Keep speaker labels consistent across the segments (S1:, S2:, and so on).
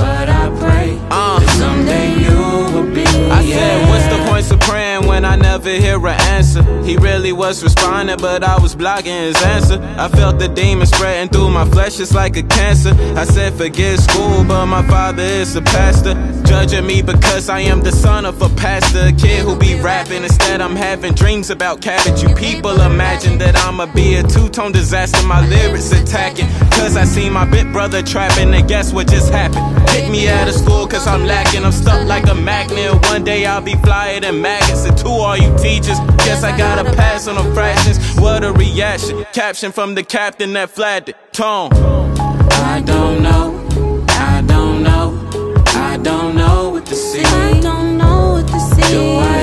S1: but I pray that someday you will be.
S2: I said, what's the point of praying when I never hear an answer? He really was responding, but I was blocking his answer. I felt the demon spreading through my flesh, it's like a cancer. I said, forget school, but my father is a pastor, judging me because I am the son of a pastor. A kid who be rapping, instead I'm having dreams about cabbage. You people imagine that I'ma be a two-tone disaster, my lyrics attacking, cause I seen my big brother trapping. And guess what just happened? Kick me out of school cause I'm lacking. I'm stuck like a magnet. One day I'll be flyer than maggots. And to all you teachers, guess I gotta pass on the fractions. What a reaction. Caption from the captain that flagged it. Tone.
S1: I don't know, I don't know, I don't know what to see.
S3: I don't know what to see.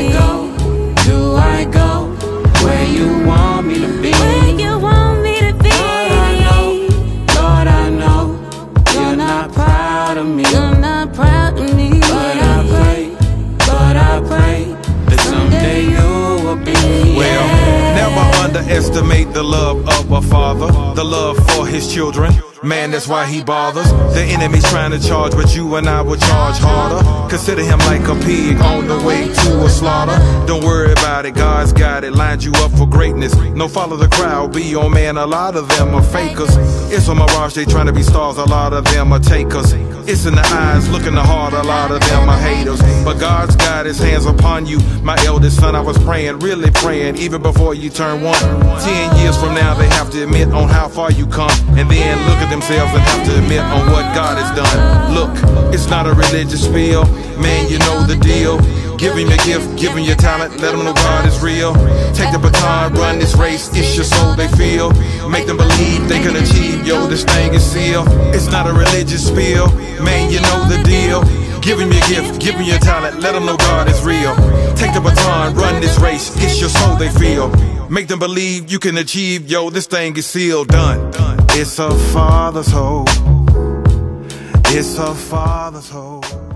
S1: Do I go where you want me to be?
S3: Where you want me to be?
S1: Lord, I know, you're not proud of me.
S3: You're not proud of me.
S1: But I pray that someday you will be.
S4: Well, never underestimate the love of a father, the love for his children. Man, that's why he bothers. The enemy's trying to charge, but you and I will charge harder. Consider him like a pig on the way to a slaughter. Don't worry about it, God's got it, lined you up for greatness. No follow the crowd, be your man, a lot of them are fakers. It's a mirage, they trying to be stars, a lot of them are takers. It's in the eyes, look in the heart, a lot of them are haters. But God's got his hands upon you. My eldest son, I was praying, really praying, even before you turn 1. 10 years from now, they have to admit on how far you come, and then look at themselves and have to admit on what God has done. Look, it's not a religious spiel, man, you know the deal. Give him your gift, give him your talent, let them know God is real. Take the baton, run this race, it's your soul they feel. Make them believe they can achieve, yo, this thing is sealed. It's not a religious spiel, man, you know the deal. Give him your gift, give him your talent, let them know God is real. Take the baton, run this race, it's your soul they feel. Make them believe you can achieve, yo, this thing is sealed, done. It's a father's hope. It's a father's hope.